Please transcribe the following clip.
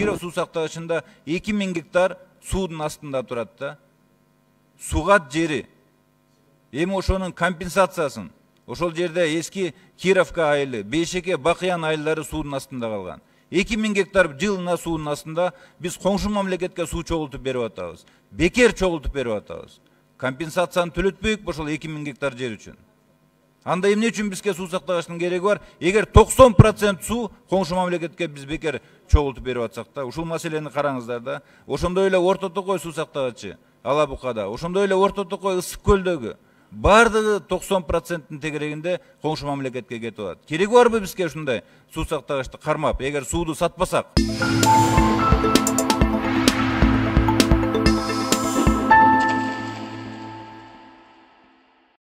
Киров суу сактагычында 2000 гектар суудун астында турат да. Сугат жери. Эми ошонун компенсациясын, ошол жерде эски Кировка айылы, Бейшеке, Бакыян айылдары суудун астында калган. 2000 гектар жылына суудун астында биз коңшу мамлекетке суу чогултуп берип атабыз. Бекер чогултуп берип атабыз. Компенсацияны төлөтпөйүк ошол 2000 гектар жер үчүн. Анда эмне үчүн бизге суу сактагычтын кереги бар? Эгер 90% суу коңшу мамлекетке биз бекер чогултуп берип атсак да, ушул маселени караңыздар да. Ошондой эле Орто Токой суу сактагычы Ала Букада, ошондой эле Орто Токой Ысык көлдөгү бардыгы 90%-тин тегерегинде коңшу мамлекетке кетип атат. Кереги барбы бизге ушундай суу сактагычты кармап, эгер сууду сатпасак?